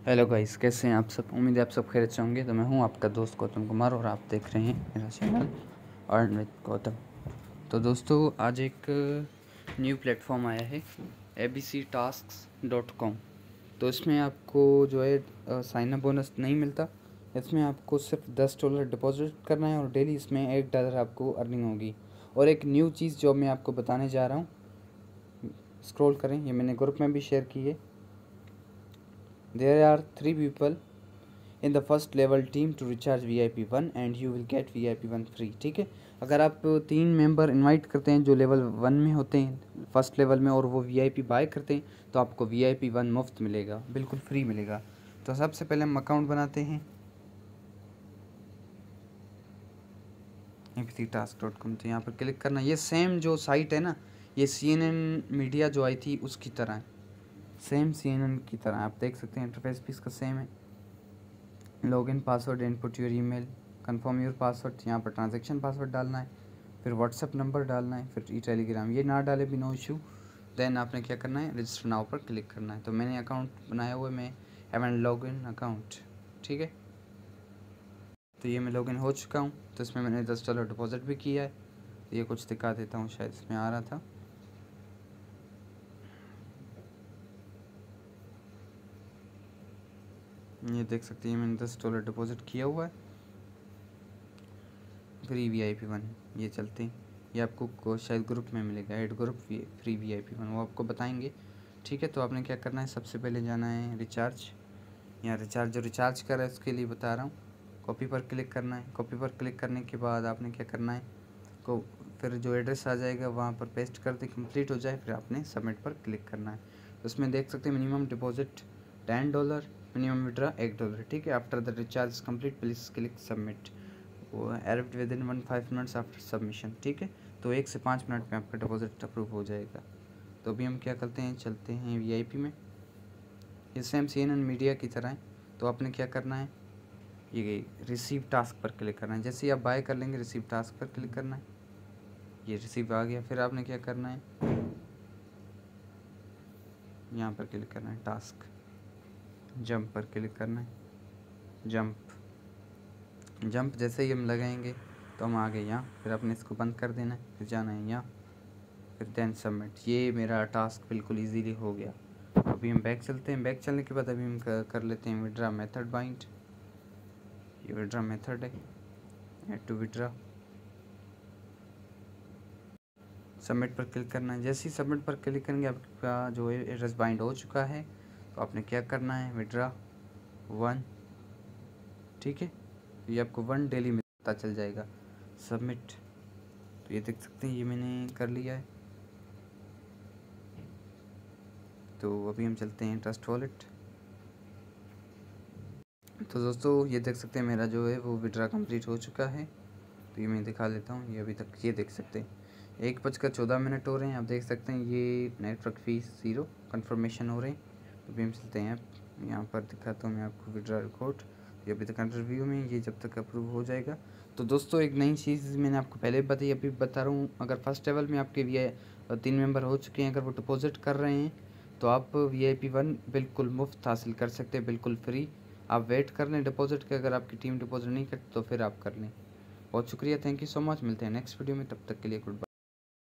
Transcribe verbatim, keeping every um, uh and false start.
Hello guys, कैसे हैं आप सब। उम्मीद है आप सब खैरियत से होंगे। तो मैं हूं आपका दोस्त गौतम कुमार और आप देख रहे हैं मेरा चैनल अर्न विद गौतम। तो दोस्तों, आज एक न्यू प्लेटफॉर्म आया है A B C task dot com. तो इसमें आपको जो है साइन अप बोनस नहीं मिलता। इसमें आपको सिर्फ दस डॉलर डिपॉजिट करना है और डेली इसमें एक डॉलर आपको अर्निंग होगी। और एक न्यू चीज़ जो मैं आपको बताने जा रहा हूँ, स्क्रॉल करें, ये मैंने ग्रुप में भी शेयर की है। There are three people in the first level team to recharge V I P one and you will get V I P one free। ठीक है, अगर आप तीन मेंबर इनवाइट करते हैं जो लेवल वन में होते हैं फर्स्ट लेवल में, और वो V I P बाय करते हैं तो आपको V I P वन मुफ्त मिलेगा, बिल्कुल फ्री मिलेगा। तो सबसे पहले हम अकाउंट बनाते हैं A B C task dot com. तो यहाँ पर क्लिक करना। ये सेम जो साइट है ना, ये सी एन एन मीडिया जो आई थी उसकी तरह है, सेम सी एन एन की तरह। आप देख सकते हैं इंटरफेस भी इसका सेम है। Login password, input your email, confirm your password, यहाँ पर ट्रांजैक्शन पासवर्ड डालना है, फिर व्हाट्सएप नंबर डालना है, फिर ई टेलीग्राम। ये ना डाले भी नो इशू। देन आपने क्या करना है, रजिस्टर नाउ पर क्लिक करना है। तो मैंने अकाउंट बनाया हुआ है, मैं हैवन लॉगिन अकाउंट। ठीक है, तो ये मैं लॉगिन हो चुका हूँ। तो इसमें मैंने दस डॉलर डिपॉजिट भी किया है। तो ये कुछ दिखा देता हूँ, शायद इसमें आ रहा था। ये देख सकते हैं मैंने दस डॉलर डिपॉजिट किया हुआ है। Free V I P one ये चलते हैं। ये आपको शायद ग्रुप में मिलेगा, add group free V I P one, वो आपको बताएंगे। ठीक है, तो आपने क्या करना है, सबसे पहले जाना है रिचार्ज। यहाँ रिचार्ज जो रिचार्ज कर है उसके लिए बता रहा हूँ। कॉपी पर क्लिक करना है। कॉपी पर क्लिक करने के बाद आपने क्या करना है, को फिर जो एड्रेस आ जाएगा वहाँ पर पेस्ट कर दे, कंप्लीट हो जाए, फिर आपने सबमिट पर क्लिक करना है। तो उसमें देख सकते हैं minimum deposit ten dollar, minimum withdraw एक डॉलर। ठीक है, after the recharge complete please click submit. वो arrived within one five minutes after submission. ठीक है, तो एक से पाँच मिनट में आपका डिपॉजिट अप्रूव हो जाएगा। तो अभी हम क्या करते हैं, चलते हैं वी आई पी में। ये same C N N media की तरह है। तो आपने क्या करना है, ये रिसीव टास्क पर क्लिक करना है। जैसे ही आप बाय कर लेंगे रिसीव टास्क पर क्लिक करना है। ये रिसीव आ गया। फिर आपने क्या करना है, यहाँ पर क्लिक करना है, टास्क जंप पर क्लिक करना है। जंप जंप जैसे ही हम लगाएंगे तो हम आ गए यहाँ। फिर आपने इसको बंद कर देना है, फिर जाना है यहाँ, फिर देन सबमिट। ये मेरा टास्क बिल्कुल इजीली हो गया। अभी हम बैक चलते हैं। बैक चलने के बाद अभी हम कर लेते हैं विड्रा मेथड बाइंड। ये विड्रा मेथड है, ऐड टू विड्रा। सबमिट पर क्लिक करना है। जैसे ही सबमिट पर क्लिक करेंगे आपका जो है एड्रेस बाइंड हो चुका है। तो आपने क्या करना है, विड्रा वन। ठीक है, ये आपको वन डेली में पता चल जाएगा। सबमिट। तो ये देख सकते हैं ये मैंने कर लिया है। तो अभी हम चलते हैं ट्रस्ट वॉलेट। तो दोस्तों ये देख सकते हैं मेरा जो है वो विड्रा कंप्लीट हो चुका है। तो ये मैं दिखा देता हूँ। ये अभी तक ये देख सकते हैं एक बजकर चौदह मिनट हो रहे हैं। आप देख सकते हैं ये नेटवर्क फीस ज़ीरो कन्फर्मेशन हो रहे हैं। तो अभी हम चलते हैं ऐप। यहाँ पर दिखाता हूँ मैं आपको विड्रा रिकॉर्ड। ये अभी तक इंटरव्यू में, ये जब तक अप्रूव हो जाएगा। तो दोस्तों एक नई चीज़ मैंने आपको पहले भी बताई, अभी बता रहा हूँ। अगर फर्स्ट लेवल में आपके वी आई तीन मेंबर हो चुके हैं, अगर वो डिपॉजिट कर रहे हैं तो आप वी आई पी वन बिल्कुल मुफ्त हासिल कर सकते हैं, बिल्कुल फ्री। आप वेट कर लें डिपॉजिट के। अगर आपकी टीम डिपॉजिट नहीं करती तो फिर आप कर लें। बहुत शुक्रिया, थैंक यू सो मच। मिलते हैं नेक्स्ट वीडियो में, तब तक के लिए गुड बाय।